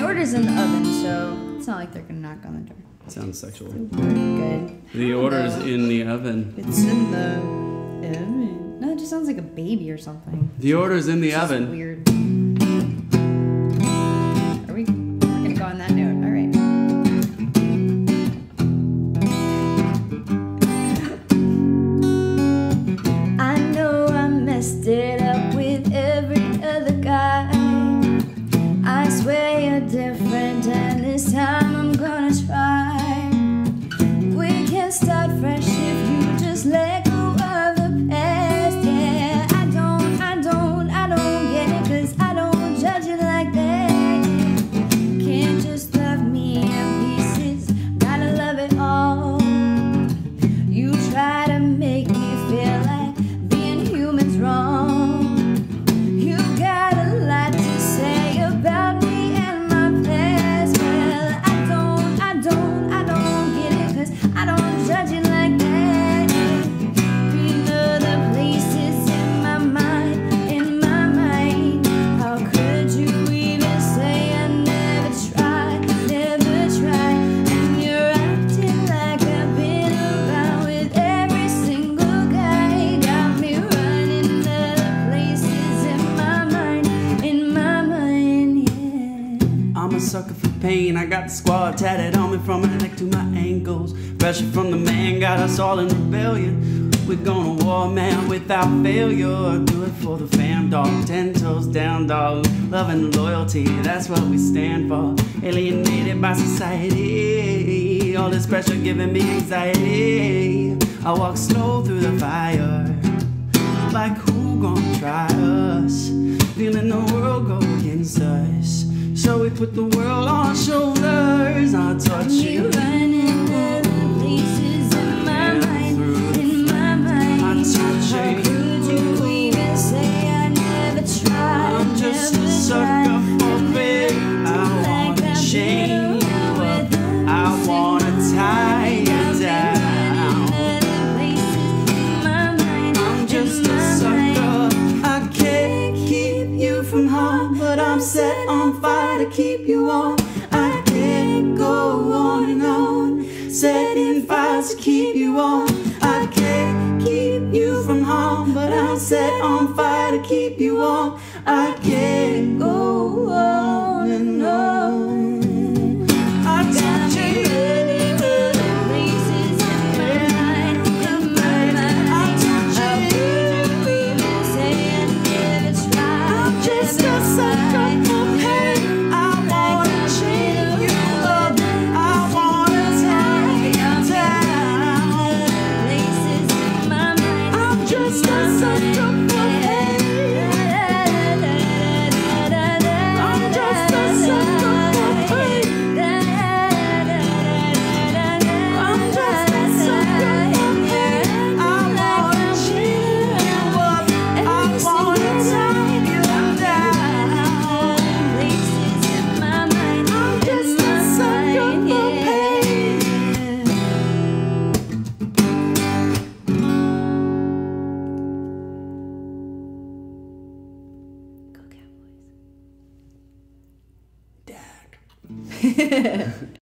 order's in the oven, so it's not like they're gonna knock on the door. Sounds sexual. Good. The order's in the oven. It's in the oven. No, it just sounds like a baby or something. The order's in the It's just oven. weird. We're gonna go on that note. All right. I know I messed it up with every other guy. I swear you're different, and this time I'm gonna try. We can start fresh if you just let go of the past. Yeah, I don't get it, 'cause I don't judge it like that. Can't just love me in pieces, gotta love it all. You try to make me feel like being human's wrong. You got a lot to say about me and my past. Well, I don't get it, 'cause I don't judge it like that. Been other places in my mind. How could you even say I never tried? And you're acting like I've been around with every single guy. Got me running other places in my mind, yeah. I'm a sucker for pain. I got the squad tatted on me from my neck to my ankles. Pressure from the man got us all in rebellion. We're gonna war, man, without failure. Do it for the fam, dog. 10 toes down, dog. Love and loyalty, that's what we stand for. Alienated by society. All this pressure giving me anxiety. I walk slow through the fire. Like who gonna try us? Feeling the world go against us. So we put the world on our shoulders. I'll touch you. Running other places in my mind. I'll touch How you. could you even say I never tried? I'm just a sucker for pain. I wanna chain you up. I wanna tie you down. I'm just a sucker. I can't keep you from harm, but I'm set on fire to keep you on. I can't go on and on, setting fires to keep you on. I can't keep you from harm, but I'm set on fire to keep you on. I can't go on and on. I touch you. I'm just a sucker for pain. I wanna chain you up. I wanna tie you down. I'm just a sucker for pain. I'm just a sucker for pain. I'm just a sucker for pain. I wanna chain you up. I wanna tie you down. I'm just a sucker for pain. Go Cowboys. Dad.